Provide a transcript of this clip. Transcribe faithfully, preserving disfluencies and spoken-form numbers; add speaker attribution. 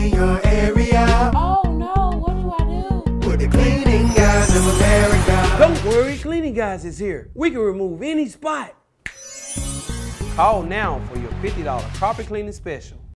Speaker 1: in your area.
Speaker 2: Oh no, what do I do?
Speaker 1: We're the Cleaning Guys of America.
Speaker 3: Don't worry, Cleaning Guys is here. We can remove any spot. Call now for your fifty dollar carpet cleaning special.